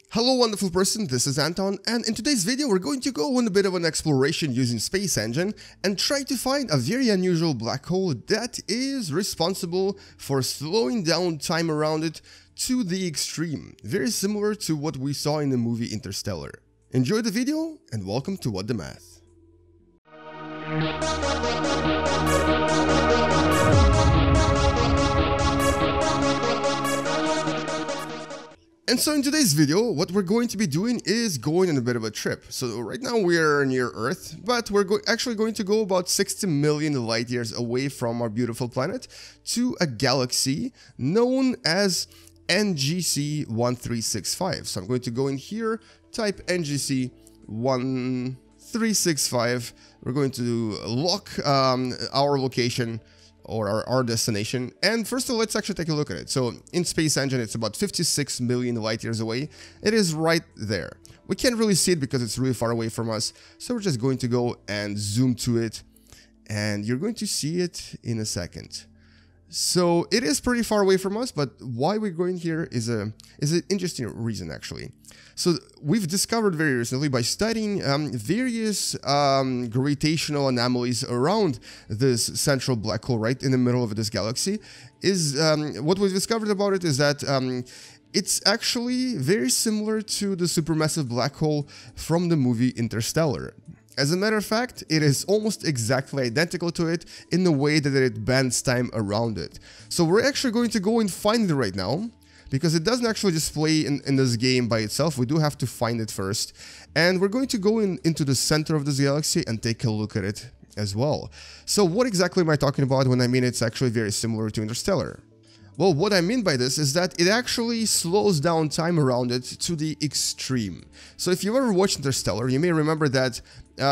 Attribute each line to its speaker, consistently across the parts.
Speaker 1: Hello wonderful person, this is Anton, and in today's video we're going to go on a bit of an exploration using Space Engine and try to find a very unusual black hole that is responsible for slowing down time around it to the extreme, very similar to what we saw in the movie Interstellar. Enjoy the video and welcome to What Da Math. And so in today's video, what we're going to be doing is going on a bit of a trip. So right now we are near Earth, but we're actually going to go about 60 million light years away from our beautiful planet to a galaxy known as NGC 1365. So I'm going to go in here, type NGC 1365. We're going to lock our location or our destination. And first of all, let's actually take a look at it. So in Space Engine, it's about 56 million light years away. It is right there. We can't really see it because it's really far away from us. So we're just going to go and zoom to it. And you're going to see it in a second. So it is pretty far away from us, but why we're going here is an interesting reason actually. So we've discovered very recently by studying various gravitational anomalies around this central black hole right in the middle of this galaxy, is what we've discovered about it is that it's actually very similar to the supermassive black hole from the movie Interstellar. As a matter of fact, it is almost exactly identical to it in the way that it bends time around it. So we're actually going to go and find it right now, because it doesn't actually display in this game by itself. We do have to find it first. And we're going to go into the center of this galaxy and take a look at it as well. So what exactly am I talking about when I mean it's actually very similar to Interstellar? Well, what I mean by this is that it actually slows down time around it to the extreme. So if you ever watched Interstellar, you may remember that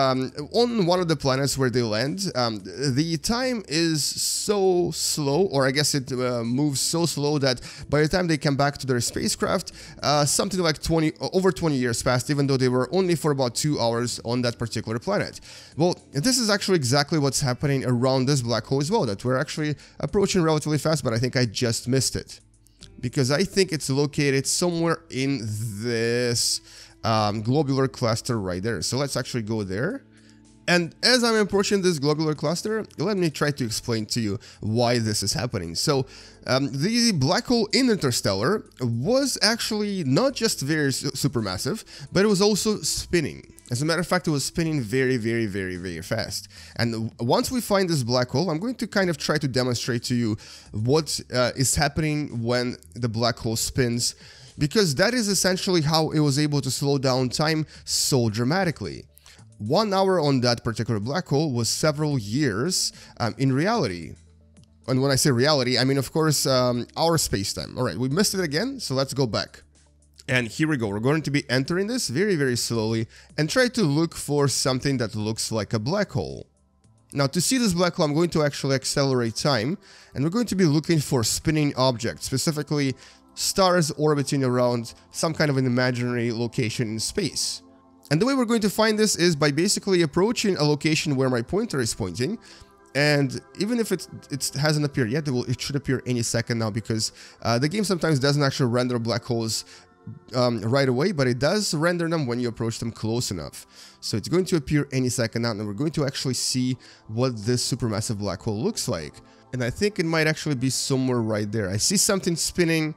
Speaker 1: on one of the planets where they land, the time is so slow, or I guess it moves so slow that by the time they come back to their spacecraft, something like over 20 years passed, even though they were only for about 2 hours on that particular planet. Well, this is actually exactly what's happening around this black hole as well, that we're actually approaching relatively fast, but I think I just missed it. Because I think it's located somewhere in this globular cluster right there. So let's actually go there. And as I'm approaching this globular cluster, let me try to explain to you why this is happening. So the black hole in Interstellar was actually not just very supermassive, but it was also spinning. As a matter of fact, it was spinning very, very, very, very fast. And once we find this black hole, I'm going to kind of try to demonstrate to you what is happening when the black hole spins, because that is essentially how it was able to slow down time so dramatically. 1 hour on that particular black hole was several years in reality. And when I say reality, I mean, of course, our space-time. All right, we missed it again, so let's go back. And here we go. We're going to be entering this very, very slowly and try to look for something that looks like a black hole. Now, to see this black hole, I'm going to actually accelerate time, and we're going to be looking for spinning objects, specifically stars orbiting around some kind of an imaginary location in space. And the way we're going to find this is by basically approaching a location where my pointer is pointing. And even if it hasn't appeared yet, it should appear any second now, because the game sometimes doesn't actually render black holes right away, but it does render them when you approach them close enough. So it's going to appear any second now, and we're going to actually see what this supermassive black hole looks like. And I think it might actually be somewhere right there. I see something spinning.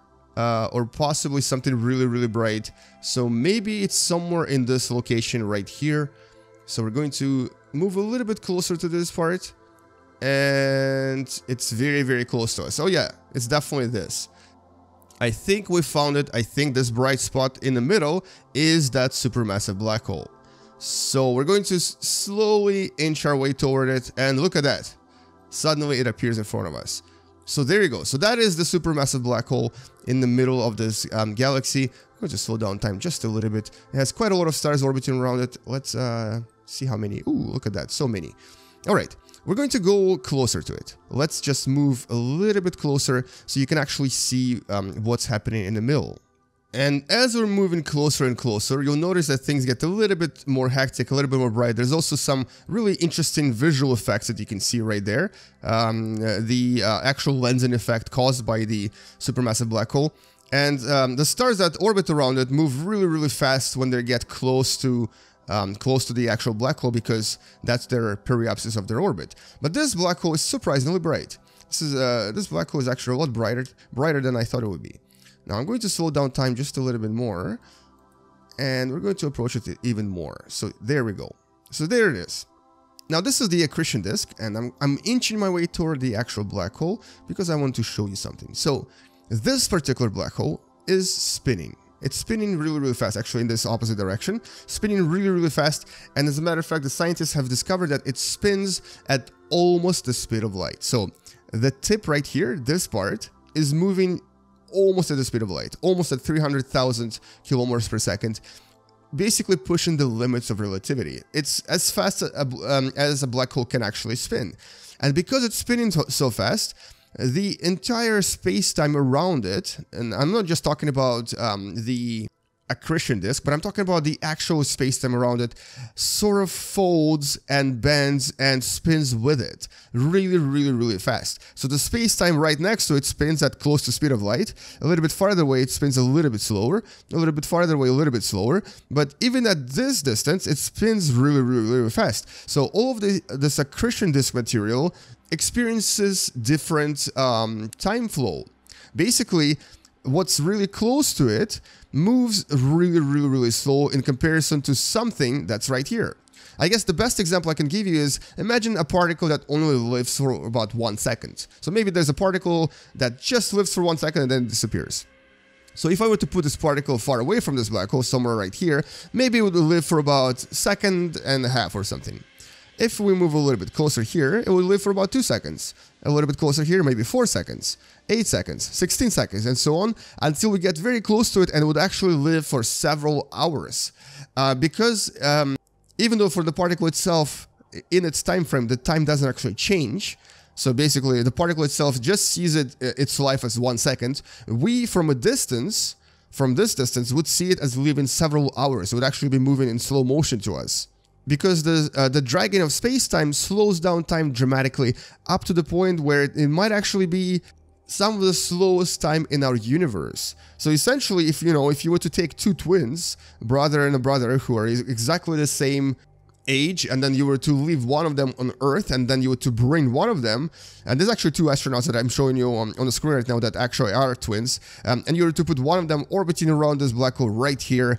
Speaker 1: Or possibly something really, really bright. So maybe it's somewhere in this location right here. So we're going to move a little bit closer to this part. And it's very, very close to us. Oh yeah, it's definitely this. I think we found it. I think this bright spot in the middle is that supermassive black hole. So we're going to slowly inch our way toward it. And look at that. Suddenly it appears in front of us. So there you go. So that is the supermassive black hole in the middle of this galaxy. I'm going to slow down time just a little bit. It has quite a lot of stars orbiting around it. Let's see how many. Ooh, look at that. So many. All right. We're going to go closer to it. Let's just move a little bit closer so you can actually see what's happening in the middle. And as we're moving closer and closer, you'll notice that things get a little bit more hectic, a little bit more bright. There's also some really interesting visual effects that you can see right there. The actual lensing effect caused by the supermassive black hole. And the stars that orbit around it move really, really fast when they get close to the actual black hole, because that's their periapsis of their orbit. But this black hole is surprisingly bright. This black hole is actually a lot brighter than I thought it would be. Now I'm going to slow down time just a little bit more, and we're going to approach it even more. So there we go. So there it is. Now this is the accretion disk, and I'm inching my way toward the actual black hole because I want to show you something. So this particular black hole is spinning. It's spinning really, really fast, actually in this opposite direction, spinning really, really fast. And as a matter of fact, the scientists have discovered that it spins at almost the speed of light. So the tip right here, this part, is moving almost at the speed of light, almost at 300,000 kilometers per second, basically pushing the limits of relativity. It's as fast as a black hole can actually spin. And because it's spinning so fast, the entire space-time around it, and I'm not just talking about the accretion disk, but I'm talking about the actual space-time around it, sort of folds and bends and spins with it really, really, really fast. So the space-time right next to it spins at close to speed of light. A little bit farther away, it spins a little bit slower. A little bit farther away, a little bit slower. But even at this distance, it spins really, really, really fast. So all of this accretion disk material experiences different time flow. Basically, what's really close to it moves really, really, really slow in comparison to something that's right here. I guess the best example I can give you is, imagine a particle that only lives for about 1 second. So maybe there's a particle that just lives for 1 second and then disappears. So if I were to put this particle far away from this black hole, somewhere right here, maybe it would live for about 1.5 seconds or something. If we move a little bit closer here, it would live for about 2 seconds. A little bit closer here, maybe 4 seconds, 8 seconds, 16 seconds, and so on, until we get very close to it, and it would actually live for several hours. Because even though for the particle itself, in its time frame, the time doesn't actually change, so basically the particle itself just sees its life as 1 second, we from this distance, would see it as living several hours. It would actually be moving in slow motion to us. Because the dragging of space-time slows down time dramatically, up to the point where it might actually be some of the slowest time in our universe. So essentially, if you were to take two twins, brother and a brother, who are exactly the same age, and then you were to leave one of them on Earth, and then you were to bring one of them, and there's actually two astronauts that I'm showing you on the screen right now that actually are twins, and you were to put one of them orbiting around this black hole right here.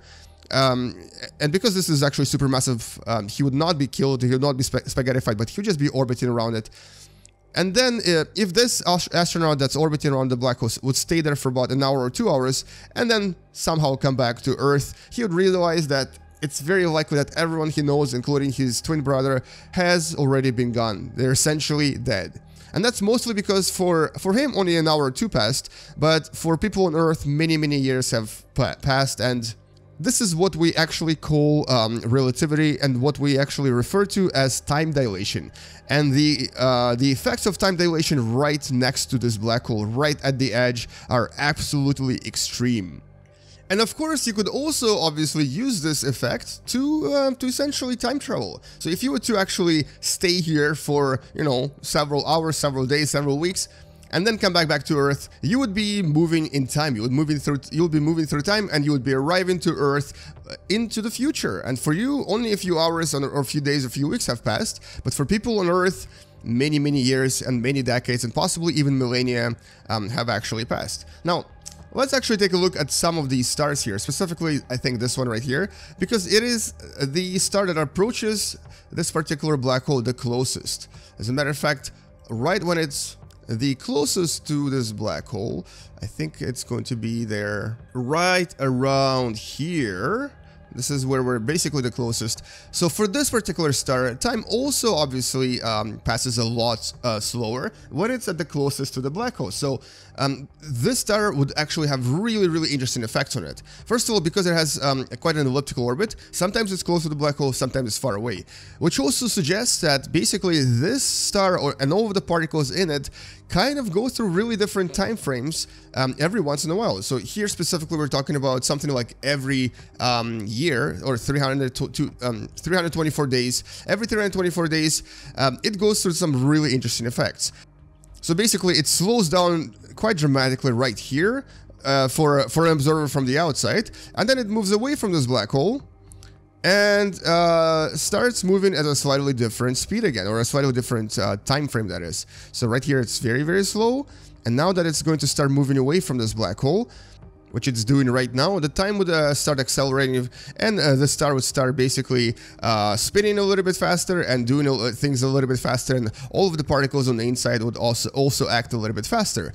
Speaker 1: And because this is actually supermassive, he would not be killed, he would not be spaghettified, but he would just be orbiting around it. And then if this astronaut that's orbiting around the black hole would stay there for about 1 hour or 2 hours, and then somehow come back to Earth, he would realize that it's very likely that everyone he knows, including his twin brother, has already been gone. They're essentially dead. And that's mostly because for him only 1 hour or 2 passed, but for people on Earth many, many years have passed, and this is what we actually call relativity, and what we actually refer to as time dilation. And the effects of time dilation right next to this black hole, right at the edge, are absolutely extreme. And of course, you could also obviously use this effect to essentially time travel. So if you were to actually stay here for, several hours, several days, several weeks, and then come back to Earth, you would be moving in time. You would be moving through time, and you would be arriving to Earth into the future. And for you, only a few hours or a few days, a few weeks have passed. But for people on Earth, many, many years and many decades, and possibly even millennia, have actually passed. Now, let's actually take a look at some of these stars here. Specifically, I think this one right here, because it is the star that approaches this particular black hole the closest. As a matter of fact, right when it's the closest to this black hole, I think it's going to be there right around here. This is where we're basically the closest. So for this particular star, time also obviously passes a lot slower when it's at the closest to the black hole. So this star would actually have really, really interesting effects on it. First of all, because it has quite an elliptical orbit, sometimes it's close to the black hole, sometimes it's far away. Which also suggests that basically this star and all of the particles in it kind of go through really different time frames every once in a while. So here specifically we're talking about something like every year, or 324 days. Every 324 days, it goes through some really interesting effects. So basically it slows down quite dramatically right here, for an observer from the outside, and then it moves away from this black hole and starts moving at a slightly different speed again, or a slightly different time frame, that is. So right here it's very, very slow, and now that it's going to start moving away from this black hole, which it's doing right now, the time would start accelerating, and the star would start basically spinning a little bit faster and doing things a little bit faster, and all of the particles on the inside would also act a little bit faster.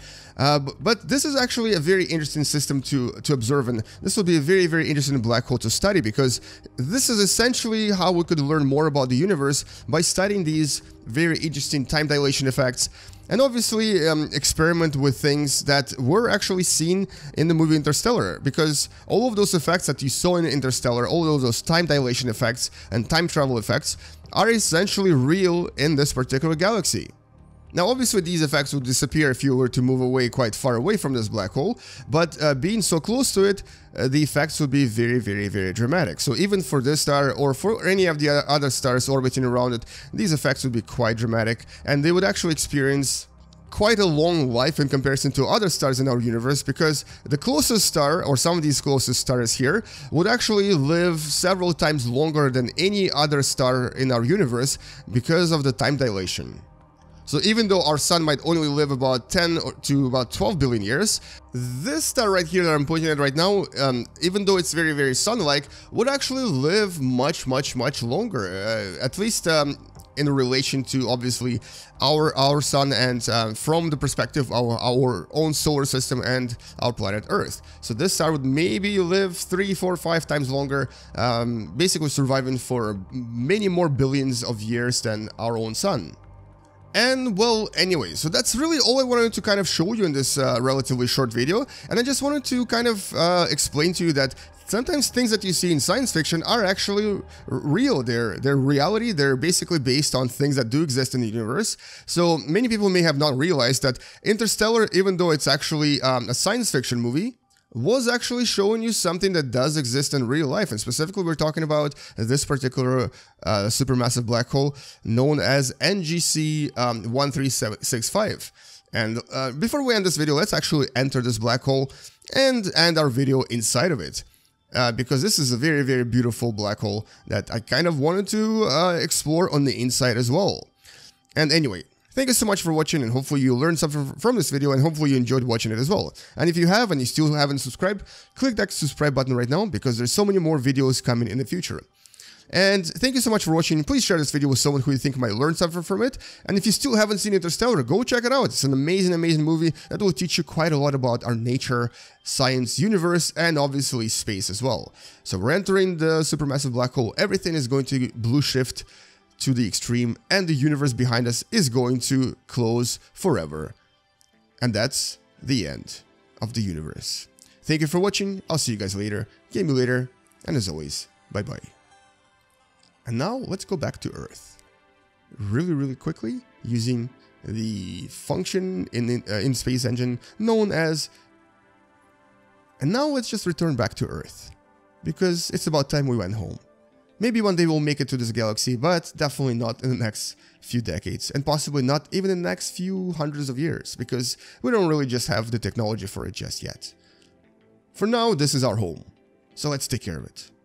Speaker 1: But this is actually a very interesting system to observe, and this will be a very, very interesting black hole to study, because this is essentially how we could learn more about the universe, by studying these very interesting time dilation effects. And obviously experiment with things that were actually seen in the movie Interstellar, because all of those effects that you saw in Interstellar, all of those time dilation effects and time travel effects, are essentially real in this particular galaxy. Now obviously these effects would disappear if you were to move away quite far away from this black hole, but being so close to it, the effects would be very, very, very dramatic. So even for this star, or for any of the other stars orbiting around it, these effects would be quite dramatic, and they would actually experience quite a long life in comparison to other stars in our universe, because the closest star, or some of these closest stars here, would actually live several times longer than any other star in our universe because of the time dilation. So even though our sun might only live about 10 to about 12 billion years, this star right here that I'm pointing at right now, even though it's very, very sun-like, would actually live much, much, much longer, at least in relation to obviously our sun, and from the perspective of our own solar system and our planet Earth. So this star would maybe live 3, 4, 5 times longer, basically surviving for many more billions of years than our own sun. And well, anyway, so that's really all I wanted to kind of show you in this relatively short video. And I just wanted to kind of explain to you that sometimes things that you see in science fiction are actually real. They're reality. They're basically based on things that do exist in the universe. So many people may have not realized that Interstellar, even though it's actually a science fiction movie, was actually showing you something that does exist in real life. And specifically, we're talking about this particular supermassive black hole known as NGC 1365. And before we end this video, let's actually enter this black hole and end our video inside of it. Because this is a very, very beautiful black hole that I kind of wanted to explore on the inside as well. And anyway, thank you so much for watching, and hopefully you learned something from this video, and hopefully you enjoyed watching it as well. And if you have and you still haven't subscribed, click that subscribe button right now, because there's so many more videos coming in the future. And thank you so much for watching. Please share this video with someone who you think might learn something from it. And if you still haven't seen Interstellar, go check it out. It's an amazing, amazing movie that will teach you quite a lot about our nature, science, universe, and obviously space as well. So we're entering the supermassive black hole. Everything is going to blue shift to the extreme, and the universe behind us is going to close forever. And that's the end of the universe. Thank you for watching. I'll see you guys later. Game you later. And as always, bye-bye. And now let's go back to Earth. Really, really quickly, using the function in Space Engine known as... And now let's just return back to Earth, because it's about time we went home. Maybe one day we'll make it to this galaxy, but definitely not in the next few decades, and possibly not even in the next few hundreds of years, because we don't really just have the technology for it just yet. For now, this is our home, so let's take care of it.